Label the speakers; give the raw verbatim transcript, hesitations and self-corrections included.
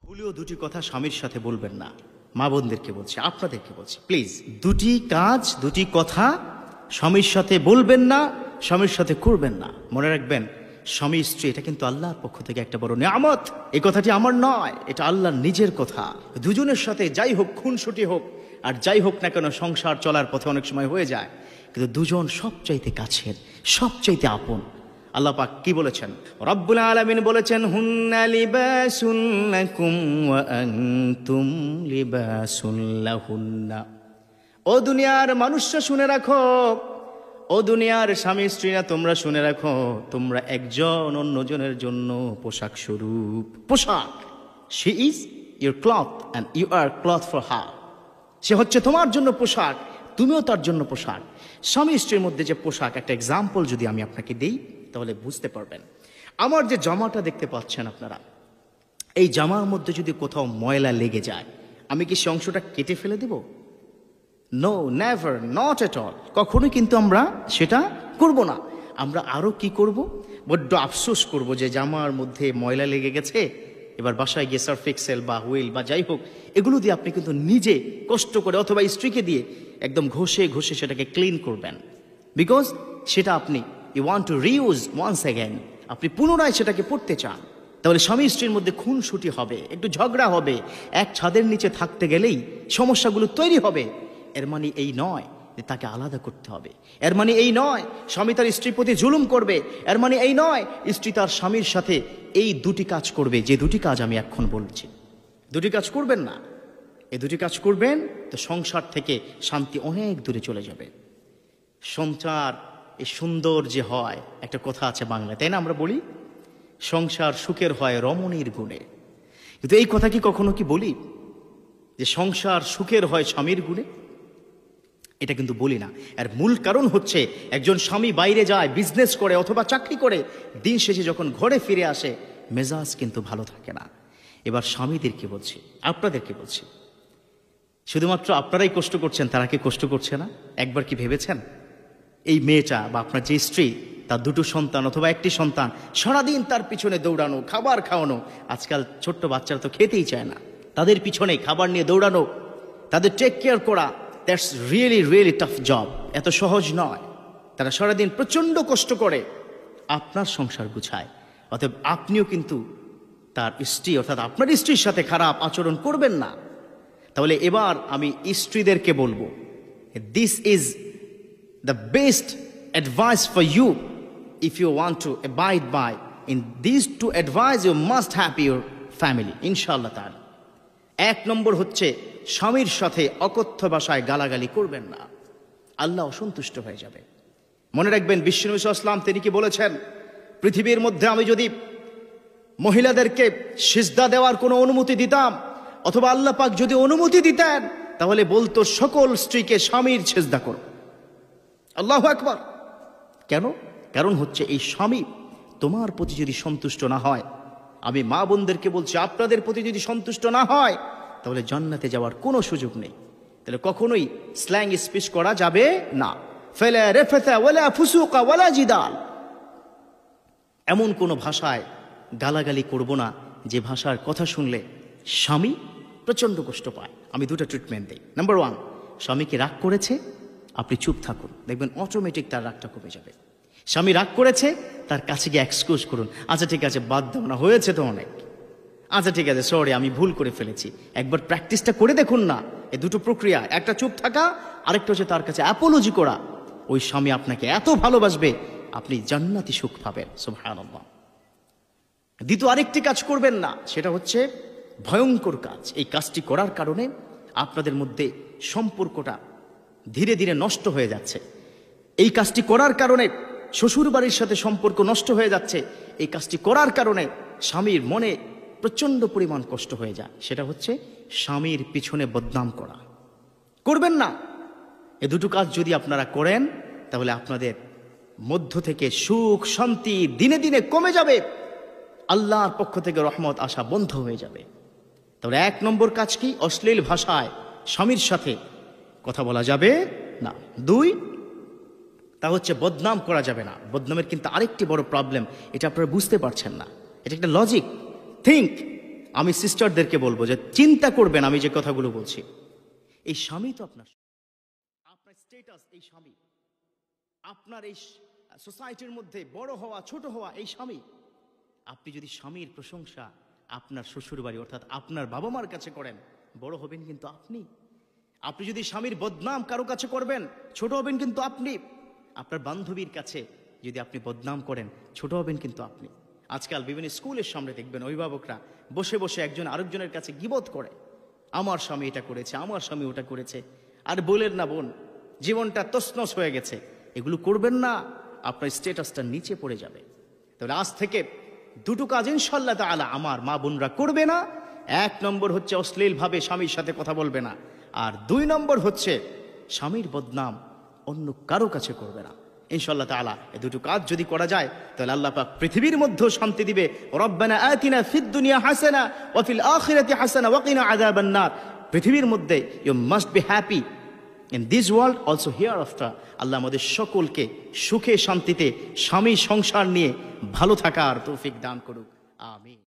Speaker 1: ভুলেও দুটি কথা স্বামীর সাথে বলবেন না। মা বোনদেরকে বলছি, আপনাদেরকে বলছি, প্লিজ দুটি কাজ দুটি কথা স্বামীর সাথে বলবেন না, স্বামীর সাথে করবেন না। মনে রাখবেন, স্বামী স্ত্রী এটা কিন্তু আল্লাহর পক্ষ থেকে একটা বড় নিয়ামত। এই কথাটি আমার নয়, এটা আল্লাহর নিজের কথা। দুজনের সাথে যাই হোক, খুনসুটি হোক আর যাই হোক না কেন, সংসার চলার পথে অনেক সময় হয়ে যায়, কিন্তু দুজন সবচাইতে কাছের, সবচাইতে আপন। আল্লাহ পাক কি বলেছেন? রব্বুল আলামিন বলেছেন, হুন্না লিবাসুন লাকুম ওয়া আনতুম লিবাসুন লাহুন্না। ও দুনিয়ার মানুষরা শুনে রাখো, ও দুনিয়ার স্বামী স্ত্রীরা তোমরা শুনে রাখো, তোমরা একজন অন্যজনের জন্য পোশাক স্বরূপ। পোশাক, she is your cloth and you are cloth for her. সে হচ্ছে তোমার জন্য পোশাক, তুমিও তার জন্য পোশাক। স্বামী স্ত্রীর মধ্যে যে পোশাক, একটা এক্সাম্পল যদি আমি আপনাকে দিই তাহলে বুঝতে পারবেন। আমার যে জামাটা দেখতে পাচ্ছেন আপনারা, এই জামার মধ্যে যদি কোথাও ময়লা লেগে যায়, আমি কি সে অংশটা কেটে ফেলে দেব? No, never, not at all. কখনোই কিন্তু আমরা সেটা করব না। আমরা আরও কি করব? বড্ড আফসোস করব যে জামার মধ্যে ময়লা লেগে গেছে, এবার বাসায় গিয়ে সার্ফ এক্সেল বা হুইল বা যাই হোক, এগুলো দিয়ে আপনি কিন্তু নিজে কষ্ট করে অথবা স্ত্রীকে দিয়ে একদম ঘষে ঘষে সেটাকে ক্লিন করবেন। বিকজ সেটা আপনি you want to reuse once again, আপনি পুনরায় সেটাকে পড়তে চান। তাহলে স্বামী স্ত্রীর মধ্যে খুনসুটি হবে, একটু ঝগড়া হবে, এক ছাদের নিচে থাকতে গেলেই সমস্যাগুলো তৈরি হবে। এর মানে এই নয় যে তাকে আলাদা করতে হবে, এর মানে এই নয় স্বামী তার স্ত্রীর প্রতি জুলুম করবে, এর মানে এই নয় স্ত্রী তার স্বামীর সাথে এই দুটি কাজ করবে যে দুটি কাজ আমি এখন বলছি। দুটি কাজ করবেন না, এই দুটি কাজ করবেন তো সংসার থেকে শান্তি অনেক দূরে চলে যাবে। সংসার এই সুন্দর যে হয়, একটা কথা আছে বাংলায়, তাই না? আমরা বলি সংসার সুখের হয় রমণীর গুণে, কিন্তু এই কথা কি কখনো কি বলি যে সংসার সুখের হয় স্বামীর গুণে? এটা কিন্তু বলি না। এর মূল কারণ হচ্ছে একজন স্বামী বাইরে যায়, বিজনেস করে অথবা চাকরি করে, দিন শেষে যখন ঘরে ফিরে আসে মেজাজ কিন্তু ভালো থাকে না। এবার স্বামীদেরকে বলছি, আপনাদেরকে বলছি, শুধুমাত্র আপনারাই কষ্ট করছেন, তারা কি কষ্ট করছে না? একবার কি ভেবেছেন এই মেয়েটা বা আপনার যে স্ত্রী, তার দুটো সন্তান অথবা একটি সন্তান, সারাদিন তার পিছনে দৌড়ানো, খাবার খাওয়ানো। আজকাল ছোট্ট বাচ্চারা তো খেতেই চায় না, তাদের পিছনে খাবার নিয়ে দৌড়ানো, তাদের টেক কেয়ার করা, that's really really tough job. এত সহজ নয়। তারা সারাদিন প্রচণ্ড কষ্ট করে আপনার সংসার গুছায়। অতএব আপনিও কিন্তু তার স্ত্রী অর্থাৎ আপনার স্ত্রীর সাথে খারাপ আচরণ করবেন না। তাহলে এবার আমি স্ত্রীদেরকে বলবো, this is the best advice for you if you want to abide by in these two advice you must have your family inshallah ta'ala. এক নম্বর হচ্ছে স্বামীর সাথে অকথ্য ভাষায় গালাগালি করবেন না, আল্লাহ অসন্তুষ্ট হয়ে যাবে। মনে রাখবেন, বিশ্বনবী সাল্লাল্লাহু আলাইহি ওয়াসাল্লাম তিনি কি বলেছেন? পৃথিবীর মধ্যে আমি যদি মহিলাদেরকে সিজদা দেওয়ার কোনো অনুমতি দিতাম অথবা আল্লাহ পাক যদি অনুমতি দিতেন, তাহলে বলতো সকল স্ত্রীকে স্বামীর সিজদা করো। আল্লাহু আকবার। কেন? কারণ হচ্ছে এই স্বামী তোমার প্রতি যদি সন্তুষ্ট না হয়, আমি মা বোনদেরকে বলছি, আপনাদের প্রতি যদি সন্তুষ্ট না হয়, তাহলে জান্নাতে যাওয়ার কোনো সুযোগ নেই। তাহলে কখনোই স্ল্যাং স্পিচ করা যাবে না। ফালা রাফাতা ওয়ালা ফুসুকা ওয়ালা জিদাল, এমন কোনো ভাষায় গালাগালি করব না যে ভাষার কথা শুনলে স্বামী প্রচণ্ড কষ্ট পায়। আমি দুটো ট্রিটমেন্ট দিই। নাম্বার ওয়ান, স্বামীকে রাগ করেছে, আপনি চুপ থাকুন, দেখবেন অটোমেটিক তার রাগটা কমে যাবে। স্বামী রাগ করেছে, তার কাছে গিয়ে এক্সকিউজ করুন, আচ্ছা ঠিক আছে বাদ দাও না, হয়েছে তো অনেক, আচ্ছা ঠিক আছে সরি আমি ভুল করে ফেলেছি। একবার প্র্যাকটিসটা করে দেখুন না। এই দুটো প্রক্রিয়া, একটা চুপ থাকা, আরেকটা হচ্ছে তার কাছে অ্যাপোলজি করা। ওই স্বামী আপনাকে এত ভালোবাসবে, আপনি জান্নাতি সুখ পাবেন। সুবহানাল্লাহ। দ্বিতীয় আরেকটি কাজ করবেন না, সেটা হচ্ছে ভয়ঙ্কর কাজ। এই কাজটি করার কারণে আপনাদের মধ্যে সম্পর্কটা ধীরে ধীরে নষ্ট হয়ে যাচ্ছে। এই কাজটি করার কারণে শ্বশুর বাড়ির সাথে সম্পর্ক নষ্ট হয়ে যাচ্ছে। এই কাজটি করার কারণে স্বামীর মনে প্রচণ্ড পরিমাণ কষ্ট হয়ে যায়। সেটা হচ্ছে স্বামীর পিছনে বদনাম করা। করবেন না। এ দুটো কাজ যদি আপনারা করেন, তাহলে আপনাদের মধ্য থেকে সুখ শান্তি দিনে দিনে কমে যাবে, আল্লাহর পক্ষ থেকে রহমত আসা বন্ধ হয়ে যাবে। তাহলে এক নম্বর কাজ কি? অশ্লীল ভাষায় স্বামীর সাথে কথা বলা যাবে না। দুই, তা হচ্ছে বদনাম করা যাবে না। বদনামের কিন্তু আরেকটি বড় প্রবলেম, এটা আপনারা বুঝতে পারছেন না। এটা একটা লজিক। থিঙ্ক, আমি সিস্টারদেরকে বলবো যে চিন্তা করবেন আমি যে কথাগুলো বলছি। এই স্বামী তো আপনার, আপনার স্টেটাস এই স্বামী, আপনার এই সোসাইটির মধ্যে বড় হওয়া ছোট হওয়া এই স্বামী। আপনি যদি স্বামীর প্রশংসা আপনার শ্বশুর বাড়ি অর্থাৎ আপনার বাবা মার কাছে করেন, বড় হবেন কিন্তু আপনি। আপনি যদি স্বামীর বদনাম কারো কাছে করবেন, ছোট হবেন কিন্তু আপনি। আপনার বান্ধবীর কাছে যদি আপনি বদনাম করেন, ছোট হবেন কিন্তু আপনি। আজকাল বিভিন্ন স্কুলের সামনে দেখবেন অভিভাবকরা বসে বসে একজন আরেকজনের কাছে গীবত করে, আমার স্বামী এটা করেছে, আমার স্বামী ওটা করেছে। আর বলেন না বোন, জীবনটা তছনছ হয়ে গেছে। এগুলো করবেন না, আপনার স্ট্যাটাসটা নিচে পড়ে যাবে। তাহলে আজ থেকে দুটো কাজ ইনশাআল্লাহ তাআলা আমার মা বোনরা করবে না। এক নম্বর হচ্ছে অশ্লীলভাবে স্বামীর সাথে কথা বলবে না, আর দুই নম্বর হচ্ছে স্বামীর বদনাম অন্য কারো কাছে করবে না। ইনশাআল্লাহ তাআলা এই দুটো কাজ যদি করা যায় তাহলে আল্লাহ পাক পৃথিবীর মধ্যেও শান্তি দিবে। রব্বানা আতিনা ফিদ দুনিয়া হাসানা ওয়া ফিল আখিরাতি হাসানা ওয়া কিনা আযাবান নার। পৃথিবীর মধ্যে you must be happy in this world also hereafter. আল্লাহ আমাদের সকলকে সুখে শান্তিতে স্বামী সংসার নিয়ে ভালো থাকার তৌফিক দান করুক, আমিন।